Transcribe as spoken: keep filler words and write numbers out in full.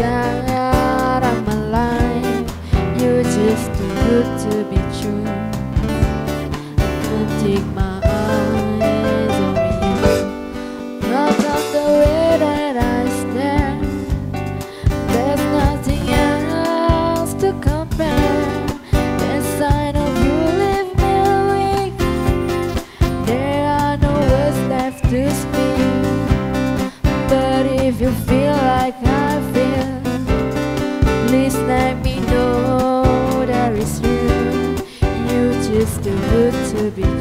that I'm alive. You're just too good to be true. I can't take my eyes off you. Not on the way that I stand. There's nothing else to compare. The sign of you leave me weak. There are no words left to speak. But if you feel like I feel, please let me know that it's real. You're just too good to be true.